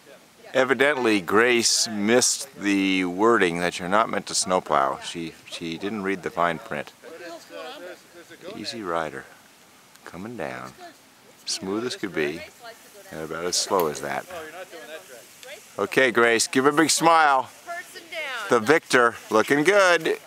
Evidently, Grace missed the wording that you're not meant to snowplow. She didn't read the fine print. Easy rider, coming down, smooth as could be, and about as slow as that. Okay, Grace, give a big smile. The victor, looking good.